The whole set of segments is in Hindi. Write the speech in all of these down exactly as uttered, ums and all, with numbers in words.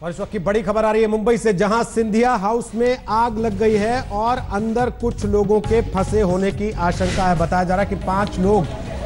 और इस वक्त की बड़ी खबर आ रही है मुंबई से, जहां सिंधिया हाउस में आग लग गई है और अंदर कुछ लोगों के फंसे होने की आशंका है। बताया जा रहा है कि पांच लोग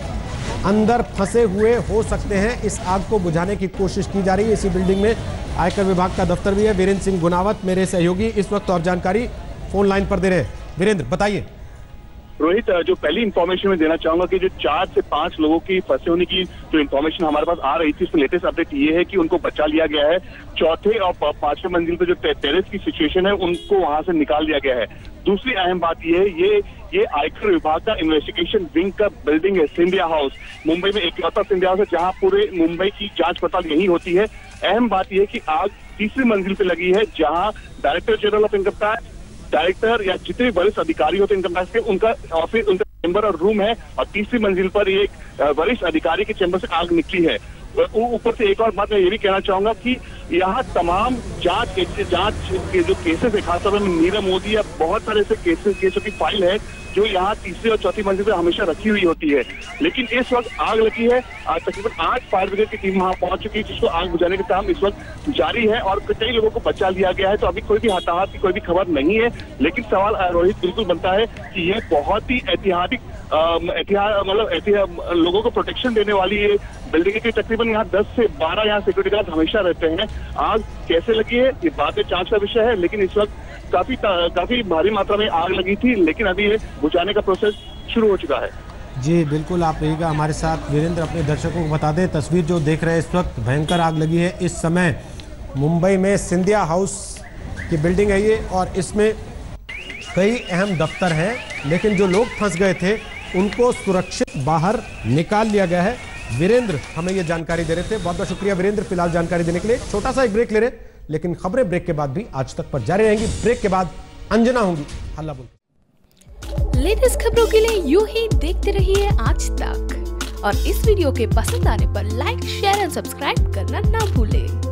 अंदर फंसे हुए हो सकते हैं। इस आग को बुझाने की कोशिश की जा रही है। इसी बिल्डिंग में आयकर विभाग का दफ्तर भी है। वीरेंद्र सिंह गुनावत मेरे सहयोगी इस वक्त और जानकारी फोन लाइन पर दे रहे हैं। वीरेंद्र, बताइए। रोहित, जो पहली इन्फॉर्मेशन मैं देना चाहूंगा कि जो चार से पांच लोगों की फंसे होने की जो इन्फॉर्मेशन हमारे पास आ रही थी, उसमें लेटेस्ट अपडेट ये है कि उनको बचा लिया गया है। चौथे और पांचवें मंजिल पे जो टेरेस की सिचुएशन है, उनको वहां से निकाल दिया गया है। दूसरी अहम बात ये है, ये ये आयकर विभाग का इन्वेस्टिगेशन विंग का बिल्डिंग है, सिंधिया हाउस। मुंबई में इकलौता सिंधिया हाउस है जहां पूरे मुंबई की जांच पड़ताल यही होती है। अहम बात यह है कि आग तीसरी मंजिल पे लगी है, जहां director general of income tax, director या जितने वरिष्ठ अधिकारी होते हैं इनकम टैक्स के, उनका ऑफिस, उनका चैम्बर और रूम है। और तीसरी मंजिल पर एक वरिष्ठ अधिकारी के चैम्बर से आग निकली है। ऊपर से एक और बात मैं ये भी कहना चाहूंगा कि यहाँ तमाम जांच जांच के जो केसेस है, खासतौर पर नीरव मोदी या बहुत सारे ऐसे केसेस केसों की फाइल है जो यहाँ तीसरी और चौथी मंजिल पे हमेशा रखी हुई होती है। लेकिन इस वक्त आग लगी है। तकरीबन आठ फायर ब्रिगेड की टीम वहां पहुंच चुकी है, जिसको आग बुझाने का काम इस वक्त जारी है और कई लोगों को बचा लिया गया है। तो अभी कोई भी हताहत की कोई भी खबर नहीं है। लेकिन सवाल रोहित बिल्कुल बनता है कि ये बहुत ही ऐतिहासिक ऐतिहासिक मतलब ऐतिहासिक लोगों को प्रोटेक्शन देने वाली ये बिल्डिंग की। तकरीबन यहाँ दस से बारह यहाँ सिक्योरिटी गार्ड हमेशा रहते हैं। आग कैसे लगी है ये बात जांच का विषय है, लेकिन इस वक्त काफी काफी भारी मात्रा में आग लगी थी, लेकिन अभी ये बुझाने का प्रोसेस शुरू हो चुका है। जी बिल्कुल, आप रहिएगा हमारे साथ। वीरेंद्र, अपने दर्शकों को बता दें, तस्वीर जो देख रहे हैं इस वक्त भयंकर आग लगी है। इस समय मुंबई में सिंधिया हाउस की बिल्डिंग है ये, और इसमें कई अहम दफ्तर हैं, लेकिन जो लोग फंस गए थे उनको सुरक्षित बाहर निकाल लिया गया है। वीरेंद्र हमें ये जानकारी दे रहे थे। बहुत बहुत शुक्रिया वीरेंद्र, फिलहाल जानकारी देने के लिए। छोटा सा एक ब्रेक ले रहे, लेकिन खबरें ब्रेक के बाद भी आज तक पर जारी रहेंगी। ब्रेक के बाद अंजना होंगी हल्ला बोल। लेटेस्ट खबरों के लिए यूं ही देखते रहिए आज तक, और इस वीडियो के पसंद आने पर लाइक, शेयर एंड सब्सक्राइब करना ना भूलें।